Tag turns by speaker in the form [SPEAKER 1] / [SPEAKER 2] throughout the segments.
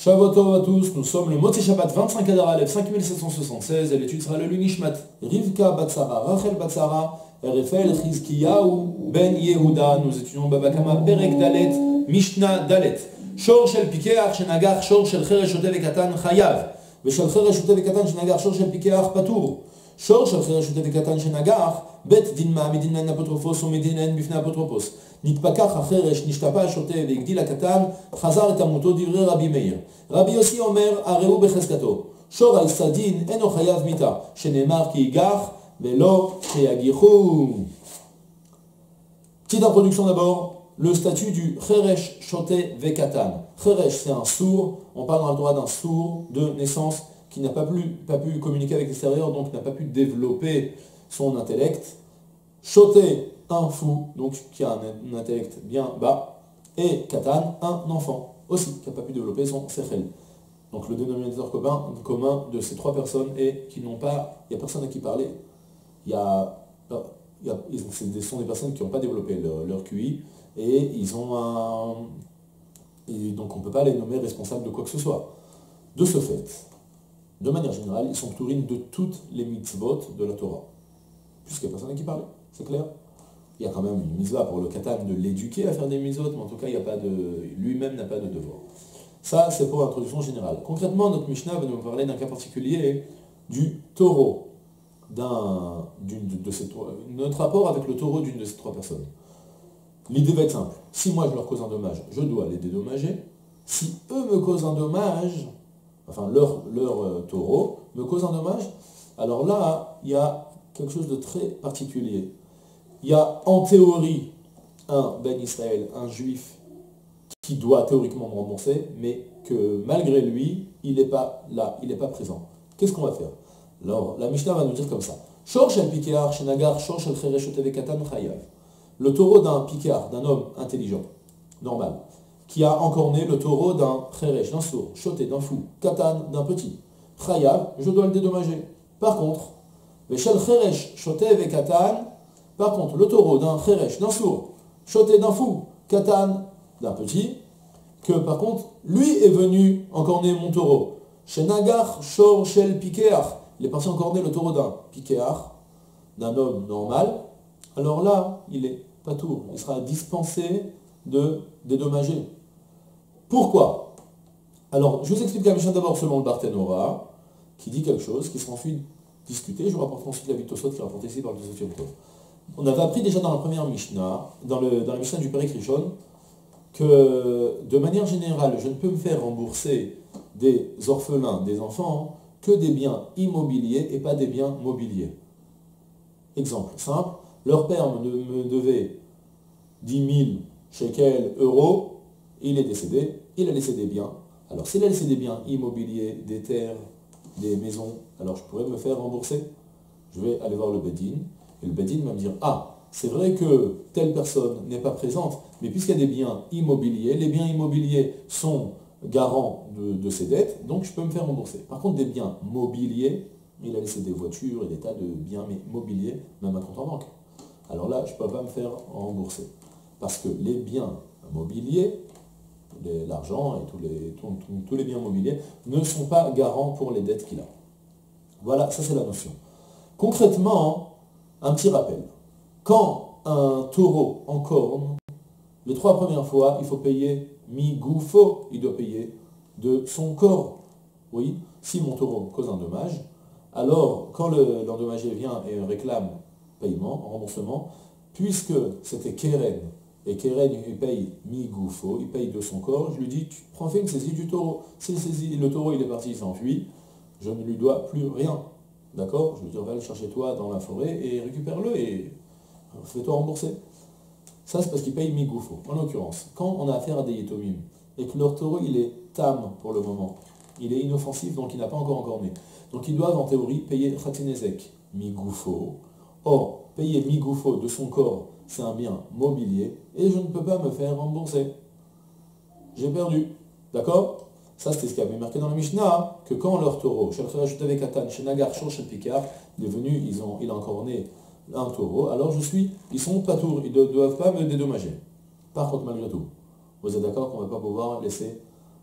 [SPEAKER 1] Shavuot Tov à tous, nous sommes le Motzei Shabbat 25 Adar Aleph 5776 et l'étude sera le Lunishmat. Rivka Batsara, Rachel Batsara, Raphaël Chizkiyahu, Ben Yehuda, nous étudions Babakama, Perek Dalet, Mishnah Dalet. Shor Shel Pikeach, Shenagar, Shor Shel Cheresh Shotev Katan Chayav, Veshel Cheresh Shotev Katan Shenagar, Shor Shel Pikeach Patur. Shor Shel Cheresh Shotev Katan Shenagar, Bet Din Ma'amidin Len Apotrophos, Omedin Len Bifnei Apotrophos. Nitpakach Acheresh Nishtapa Shotev Igdil Katan, Chazar et Amuto Divrei Rabbi Meir. Rabbi Yossi Omer, Areu Becheskato. Shor Al-Sadin, Eno Chayav Mita, Shenemar Ki Igach, Velo Cheyagichu. Petite introduction d'abord. Le statut du Cheresh Shote Vekatan. Cheresh, c'est un sourd. On parle dans le droit d'un sourd de naissance qui n'a pas pu communiquer avec l'extérieur, donc n'a pas pu développer son intellect. Shote, un fou, donc qui a un intellect bien bas. Et Katan, un enfant, aussi, qui n'a pas pu développer son sechel. Donc le dénominateur commun de ces trois personnes est qu'ils n'ont pas, il n'y a personne à qui parler. Ce sont des personnes qui n'ont pas développé leur QI. Et ils ont et donc on ne peut pas les nommer responsables de quoi que ce soit. De ce fait, de manière générale, ils sont ptourines de toutes les mitzvot de la Torah. Puisqu'il n'y a personne à qui parler, c'est clair. Il y a quand même une mitzvah pour le katan de l'éduquer à faire des mitzvot, mais en tout cas, lui-même n'a pas de devoir. Ça, c'est pour l'introduction générale. Concrètement, notre Mishnah va nous parler d'un cas particulier du taureau, notre rapport avec le taureau d'une de ces trois personnes. L'idée va être simple. Si moi je leur cause un dommage, je dois les dédommager. Si eux me causent un dommage, enfin leur taureau me cause un dommage, alors là, il y a quelque chose de très particulier. Il y a en théorie un Ben Israël, un juif, qui doit théoriquement me rembourser, mais que malgré lui, il n'est pas là, il n'est pas présent. Qu'est-ce qu'on va faire? Alors, la Mishnah va nous dire comme ça. Shor shel pikeach shenagar shor shel cheresh shotev katan chayav. Le taureau d'un picard, d'un homme intelligent, normal, qui a encorné le taureau d'un cheresh, d'un sourd, choté, d'un fou, katan, d'un petit. Chayav, je dois le dédommager. Par contre, veshel cheresh shotev katan, par contre, le taureau d'un cheresh, d'un sourd, choté, d'un fou, katan, d'un petit, que par contre, lui est venu encorner mon taureau. Shenagar shor shel pikeach, il est parti encorner le taureau d'un pikeach, d'un homme normal. Alors là, il est patour, il sera dispensé de dédommager. Pourquoi? Alors, je vous explique la Mishnah d'abord selon le Barthénora, qui dit quelque chose, qui sera ensuite discuté. Je vous rapporte ensuite la vie de Tosfot, qui est rapportée ici par le Tosfot Yom Tov. On avait appris déjà dans la première Mishnah, dans la Mishnah du Perek Rishon, que de manière générale, je ne peux me faire rembourser des orphelins, des enfants, que des biens immobiliers et pas des biens mobiliers. Exemple simple. Leur père me devait 10 000 shekels, euros, il est décédé, il a laissé des biens. Alors s'il a laissé des biens immobiliers, des terres, des maisons, alors je pourrais me faire rembourser. Je vais aller voir le Bedin, et le Bedin va me dire, ah, c'est vrai que telle personne n'est pas présente, mais puisqu'il y a des biens immobiliers, les biens immobiliers sont garants de ses dettes, donc je peux me faire rembourser. Par contre, des biens mobiliers, il a laissé des voitures et des tas de biens mobiliers, même un compte en banque. Alors là, je ne peux pas me faire rembourser. Parce que les biens mobiliers, l'argent et tous les biens mobiliers, ne sont pas garants pour les dettes qu'il a. Voilà, ça c'est la notion. Concrètement, un petit rappel. Quand un taureau encorne, les 3 premières fois, il faut payer mi-goufo, il doit payer de son corps. Oui, si mon taureau cause un dommage, alors quand l'endommagé vient et réclame paiement, remboursement, puisque c'était Keren, et Keren il paye mi-goufo, il paye de son corps, je lui dis, fais une saisie du taureau. Si le taureau il est parti, il s'enfuit, je ne lui dois plus rien. D'accord? Je lui dis, va le chercher toi dans la forêt et récupère-le et fais-toi rembourser. Ça c'est parce qu'il paye mi-goufo. En l'occurrence, quand on a affaire à des yetomim, et que leur taureau il est tam pour le moment, il est inoffensif, donc il n'a pas encore encorné. Donc ils doivent en théorie payer Khatinezek, mi-goufo. Or, payer mi-goufo de son corps, c'est un bien mobilier, et je ne peux pas me faire rembourser. J'ai perdu. D'accord? Ça, c'était ce qui avait marqué dans la Mishnah, que quand leur taureau, il est venu, il a encorné un taureau, alors ils sont patours, ils ne doivent pas me dédommager. Par contre, malgré tout, vous êtes d'accord qu'on ne va pas pouvoir laisser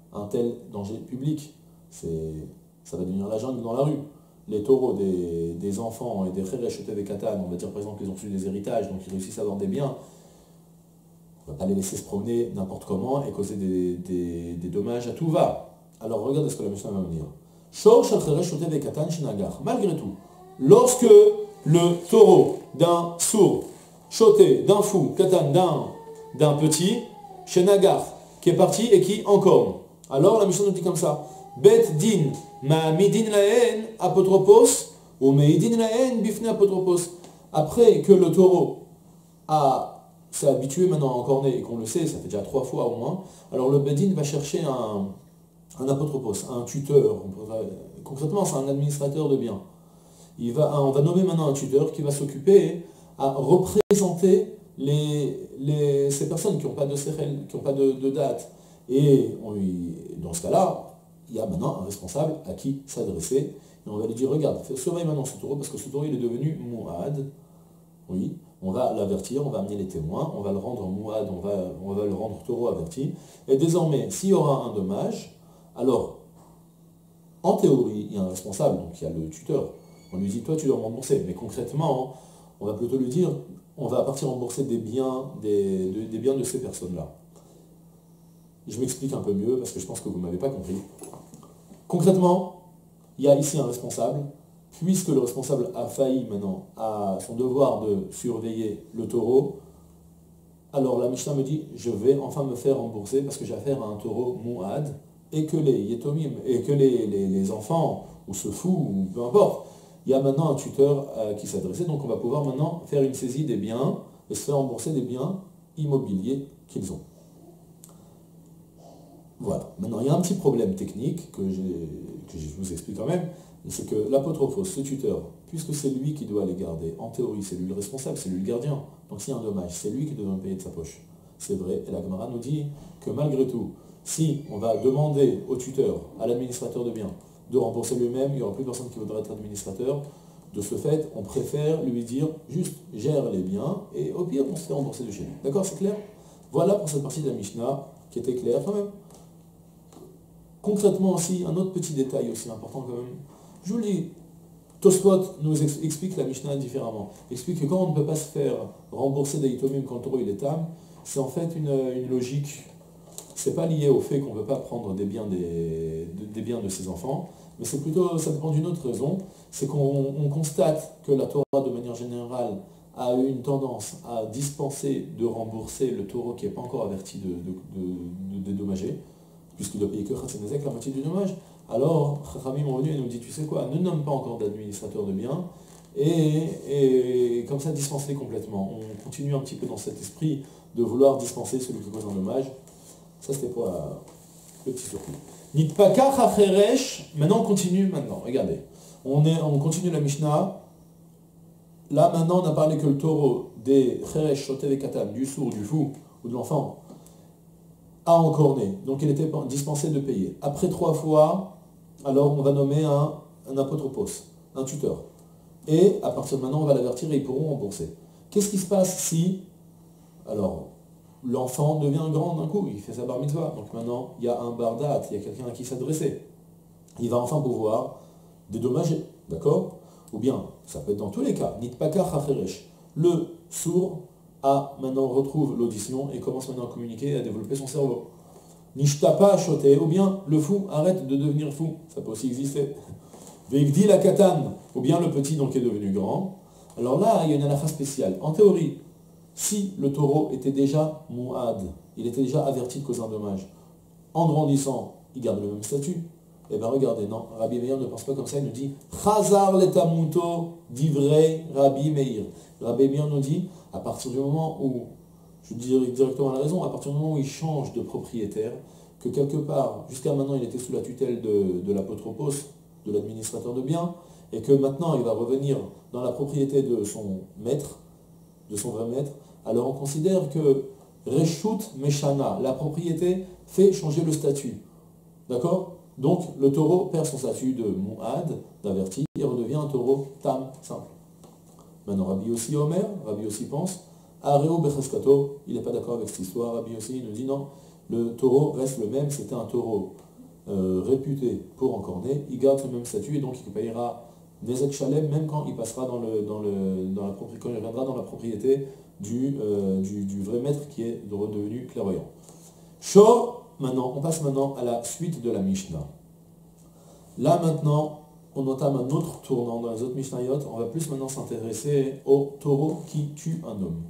[SPEAKER 1] un tel danger public. Ça va devenir la jungle dans la rue. Les taureaux des enfants et des Cheresh des Katan, on va dire par exemple qu'ils ont reçu des héritages, donc ils réussissent à avoir des biens, on ne va pas les laisser se promener n'importe comment et causer des dommages à tout va. Alors regardez ce que la Mishnah va me dire. Shor shel Cheresh des Katan shenagar. Malgré tout, lorsque le taureau d'un sourd, choté, d'un fou, katan, d'un petit, shenagar, qui est parti et qui encorne. Alors la Mishnah nous dit comme ça. Bet din ma'amidin lahen apotropos ou meidin lahen bifne apotropos. Après que le taureau s'est habitué maintenant à encorner et qu'on le sait, ça fait déjà 3 fois au moins, alors le bedin va chercher un apotropos, un tuteur. Concrètement, c'est un administrateur de biens. On va nommer maintenant un tuteur qui va s'occuper à représenter ces personnes qui n'ont pas de sérel, qui n'ont pas de date. Et dans ce cas-là, il y a maintenant un responsable à qui s'adresser. Et on va lui dire, regarde, surveille maintenant ce taureau, parce que ce taureau il est devenu mouad. Oui, on va l'avertir, on va amener les témoins, on va le rendre mouad, on va le rendre taureau averti. Et désormais, s'il y aura un dommage, alors, en théorie, il y a un responsable, donc il y a le tuteur. On lui dit, toi tu dois rembourser. Mais concrètement, on va plutôt lui dire, on va partir rembourser des biens de ces personnes-là. Je m'explique un peu mieux parce que je pense que vous ne m'avez pas compris. Concrètement, il y a ici un responsable. Puisque le responsable a failli maintenant à son devoir de surveiller le taureau, alors la Mishnah me dit, je vais enfin me faire rembourser parce que j'ai affaire à un taureau mouad et que les yetomim, et que les enfants, ou ce fou, ou peu importe, il y a maintenant un tuteur qui s'adressait, donc on va pouvoir maintenant faire une saisie des biens et se faire rembourser des biens immobiliers qu'ils ont. Voilà. Maintenant, il y a un petit problème technique que je vous explique quand même, c'est que l'apotropos, ce tuteur, puisque c'est lui qui doit les garder, en théorie, c'est lui le responsable, c'est lui le gardien. Donc s'il y a un dommage, c'est lui qui doit payer de sa poche. C'est vrai, et la Gemara nous dit que malgré tout, si on va demander au tuteur, à l'administrateur de biens, de rembourser lui-même, il n'y aura plus personne qui voudra être administrateur. De ce fait, on préfère lui dire juste gère les biens et au pire, on se fait rembourser de chez lui. D'accord, c'est clair? Voilà pour cette partie de la Mishnah qui était claire quand même. Concrètement aussi, un autre petit détail aussi important quand même. Je vous le dis, Tosfot nous explique la Mishnah différemment. Il explique que quand on ne peut pas se faire rembourser des itomim quand le taureau il est tam, c'est en fait une logique. C'est pas lié au fait qu'on ne peut pas prendre des biens de ses enfants, mais c'est plutôt, ça dépend d'une autre raison. C'est qu'on constate que la Torah, de manière générale, a eu une tendance à dispenser de rembourser le taureau qui n'est pas encore averti de dédommager, puisqu'il doit payer que Khatsenezek, la moitié du dommage. Alors, Chachamim est revenu et nous dit, tu sais quoi, ne nomme pas encore d'administrateur de biens, et comme ça, dispenser complètement. On continue un petit peu dans cet esprit de vouloir dispenser celui qui cause un dommage. Ça, c'était pour le petit surtout. Nitpaka chacheresh, maintenant on continue, regardez. On continue la Mishnah. Là, maintenant, on a parlé que le taureau des cheresh, shoté des katan, du sourd, du fou, ou de l'enfant, a encorné. Donc, il était dispensé de payer. Après 3 fois, alors on va nommer un apotropos, un tuteur. Et à partir de maintenant, on va l'avertir et ils pourront rembourser. Qu'est-ce qui se passe si, alors, l'enfant devient grand d'un coup, il fait sa bar mitzvah. Donc maintenant, il y a un bardat, il y a quelqu'un à qui s'adresser. Il va enfin pouvoir dédommager, d'accord? Ou bien, ça peut être dans tous les cas, nitpaka chacheresh. Le sourd retrouve l'audition et commence maintenant à communiquer et à développer son cerveau. Nishtapa shoté, ou bien le fou arrête de devenir fou, ça peut aussi exister. Veikdi la katan, ou bien le petit donc est devenu grand. Alors là, il y a une halakha spéciale. En théorie, si le taureau était déjà mouad, il était déjà averti de causer un dommage, en grandissant, il garde le même statut. Eh bien regardez, non, Rabbi Meir ne pense pas comme ça, il nous dit Chazar letamuto divrei Rabbi Meir. Rabbi Meir nous dit, à partir du moment où, je dirais directement la raison, à partir du moment où il change de propriétaire, que quelque part, jusqu'à maintenant il était sous la tutelle de l'apotropos, de l'administrateur de biens, et que maintenant il va revenir dans la propriété de son maître, de son vrai maître, alors on considère que Reshut Meshana, la propriété, fait changer le statut. D'accord? Donc le taureau perd son statut de Mouad, d'averti, et redevient un taureau Tam, simple. Maintenant Rabbi Yossi Omer, Rabbi Yossi pense, Areo Becheskato, il n'est pas d'accord avec cette histoire, Rabbi Yossi nous dit non, le taureau reste le même, c'était un taureau réputé pour encorné, il garde ce même statut et donc il payera Nezek Shalem même quand il passera quand il reviendra dans la propriété du vrai maître qui est redevenu clairvoyant. Shor, maintenant, on passe maintenant à la suite de la Mishnah. Là maintenant, on entame un autre tournant dans les autres Mishnayot. On va plus maintenant s'intéresser au taureau qui tue un homme.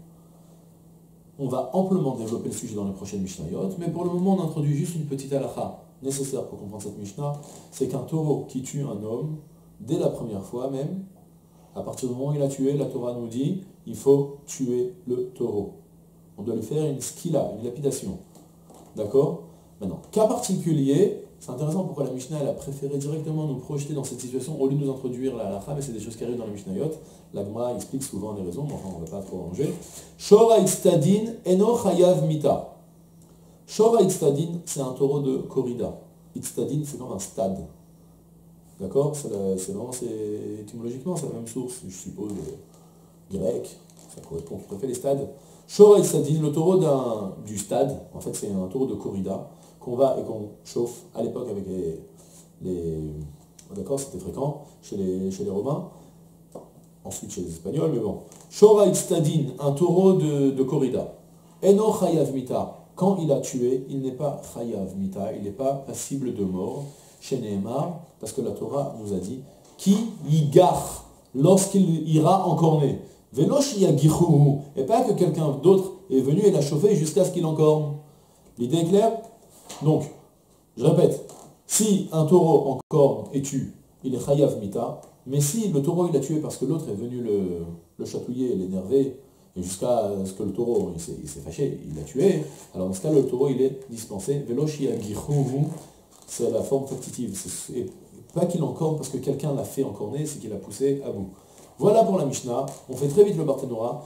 [SPEAKER 1] On va amplement développer le sujet dans les prochaines Mishnayot, mais pour le moment on introduit juste une petite halakha nécessaire pour comprendre cette Mishnah, c'est qu'un taureau qui tue un homme, dès la première fois même, à partir du moment où il a tué, la Torah nous dit, il faut tuer le taureau. On doit lui faire une skila, une lapidation. D'accord? Maintenant, cas particulier, c'est intéressant pourquoi la Mishnah elle a préféré directement nous projeter dans cette situation au lieu de nous introduire la halakha, mais c'est des choses qui arrivent dans la Mishnayot. La Gemara explique souvent les raisons, mais enfin on ne va pas trop ranger. Shora Itztadin Eno Chayav Mita. Shora Itztadin, c'est un taureau de corrida. Itztadin, c'est comme un stade. D'accord? C'est vraiment, étymologiquement, c'est la même source, je suppose, grec. Ça correspond tout à fait les stades. Shora Itztadin, le taureau du stade, en fait c'est un taureau de corrida qu'on va et qu'on chauffe à l'époque avec les d'accord, c'était fréquent chez les Romains, ensuite chez les Espagnols, mais bon. Shora Itztadin, un taureau de corrida. Eno Chayav Mita, quand il a tué, il n'est pas Chayav Mita, il n'est pas passible de mort, chez Nehemar, parce que la Torah nous a dit, qui yigar, lorsqu'il ira encorner. Velosh yagiruhu, et pas que quelqu'un d'autre est venu et l'a chauffé jusqu'à ce qu'il encorne. L'idée est claire? Donc, je répète, si un taureau encorne et tue, il est chayav mita, mais si le taureau il a tué parce que l'autre est venu le chatouiller, l'énerver, et jusqu'à ce que le taureau il s'est fâché, il l'a tué, alors dans ce cas le taureau il est dispensé, velosh yagiruhu, c'est la forme factitive, et pas qu'il encorne parce que quelqu'un l'a fait encorner, c'est qu'il a poussé à bout. Voilà pour la Mishnah, on fait très vite le Barthénora.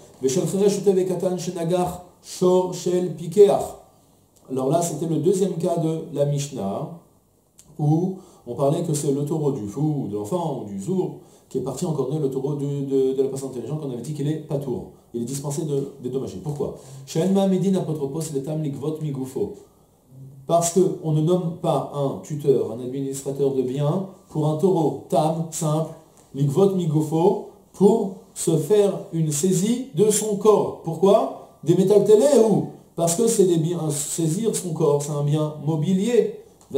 [SPEAKER 1] Alors là, c'était le deuxième cas de la Mishnah, où on parlait que c'est le taureau du fou, de l'enfant, ou du sourd, qui est parti encorner le taureau de la personne intelligente, qu'on avait dit qu'il est patour. Il est dispensé de dédommager. Pourquoi? Parce qu'on ne nomme pas un tuteur, un administrateur de biens, pour un taureau tam, simple, ligvot migofo, pour se faire une saisie de son corps. Pourquoi? Des métal télé ou? Parce que c'est des biens, saisir son corps, c'est un bien mobilier. Et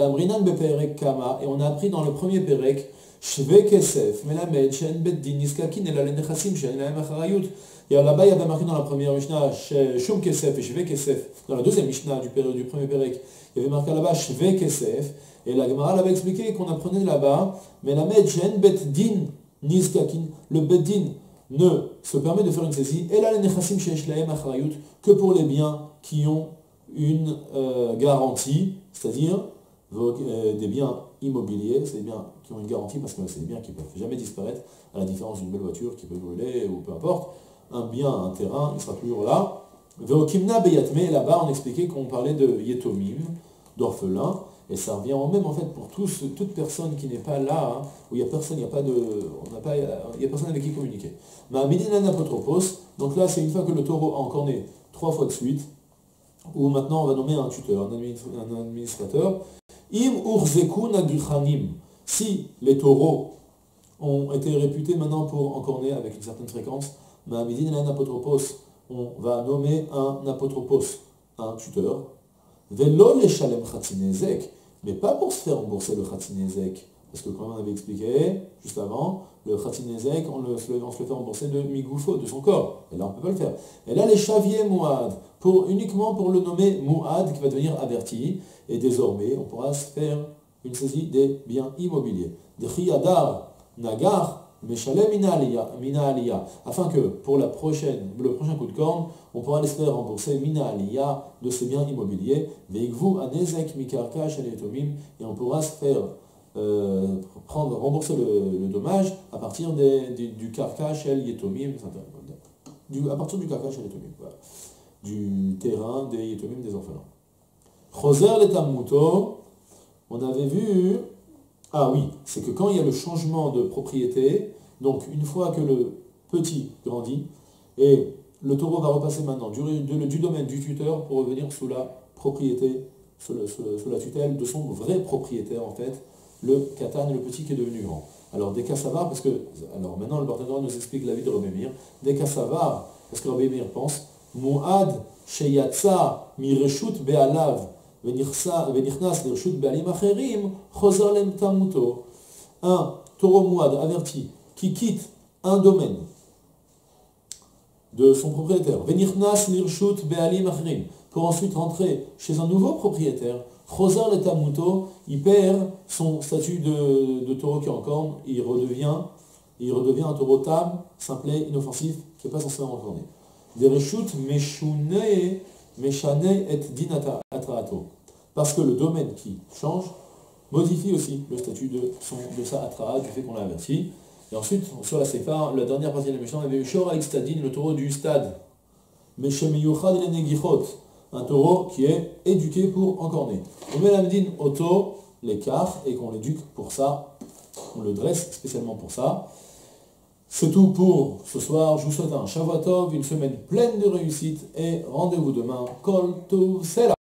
[SPEAKER 1] on a appris dans le premier Pérec, Shve Kesef, Melamed, Shen Beddin, Niskakin, et la Lenechassim, Shen Laem Acharayut. Et là-bas, il y avait marqué dans la première Mishnah, Shum Kesef et Shve Kesef. Dans la deuxième Mishnah du premier Pérec, il y avait marqué là-bas, Shve Kesef. Et la Gemara l'avait expliqué qu'on apprenait là-bas, Melamed, Shen Beddin, Niskakin, le Beddin ne se permet de faire une saisie, et là, les Nechassim Shesh Laem Acharayut, que pour les biens qui ont une garantie, c'est-à-dire des biens immobiliers, c'est des biens qui ont une garantie parce que c'est des biens qui ne peuvent jamais disparaître, à la différence d'une belle voiture qui peut brûler ou peu importe. Un bien, un terrain, il sera toujours là. Veokimna Beyatme, là-bas on expliquait qu'on parlait de Yetomim, d'orphelins, et ça revient en même en fait pour toute personne qui n'est pas là, hein, où il n'y a personne, il n'y a personne avec qui communiquer. Ma Medinan Apotropos, donc là c'est une fois que le taureau a encorné 3 fois de suite, où maintenant on va nommer un tuteur, un administrateur. Im urzeku nagichanim. Si les taureaux ont été réputés maintenant pour encorner avec une certaine fréquence, ma Medinan Apotropos, on va nommer un apotropos, un tuteur. Velo le shalem khatinezek, mais pas pour se faire rembourser le khatinezek, parce que comme on avait expliqué juste avant, le khatinezek, on se le fait rembourser de migoufo, de son corps, et là on ne peut pas le faire. Et là les chaviers mouad, uniquement pour le nommer mouad, qui va devenir averti, et désormais on pourra se faire une saisie des biens immobiliers. De chiyadar nagar, Meshalem mina aliyah, afin que pour le prochain coup de corne, on pourra les faire rembourser mina aliyah de ces biens immobiliers, veikvu anezek mikarka shel yetomim, et on pourra se faire rembourser le dommage à partir du karka shel yetomim, à partir du karka shel yetomim, voilà, du terrain des yetomim, des orphelins. Choser letamuto, on avait vu. Ah oui, c'est que quand il y a le changement de propriété, donc une fois que le petit grandit, et le taureau va repasser maintenant du domaine du tuteur pour revenir sous la propriété sous la tutelle de son vrai propriétaire, en fait, le Katan, le petit qui est devenu grand. Alors, des Kassavar, parce que, alors maintenant le Barthénora nous explique la vie de Rabbi Meir, des Kassavar, parce que Rabbi Meir pense, Mu'ad sheyatsa mireshut be'alav venichnas lireshut be'alim acherim, chozar lem tamuto. Un taureau Mu'ad averti qui quitte un domaine de son propriétaire, venichnas lireshut be'alim acherim, pour ensuite rentrer chez un nouveau propriétaire, chozar le tamuto, il perd son statut de taureau qui est en corne, il redevient un taureau tam, simplet, inoffensif, qui n'est pas censé en corner. Des reshut meshane et din atraato. Parce que le domaine qui change modifie aussi le statut de sa atraa, du fait qu'on l'a averti. Et ensuite, sur la séphar, la dernière partie de la Mishnah, on avait eu Shor Stadin, le taureau du stade. Meshemeyuchad le negichot, un taureau qui est éduqué pour encorner. On met l'amdine auto, l'écart, et qu'on l'éduque pour ça, on le dresse spécialement pour ça. C'est tout pour ce soir. Je vous souhaite un Shavuot Tov, une semaine pleine de réussite, et rendez-vous demain. Kol Tov Sela.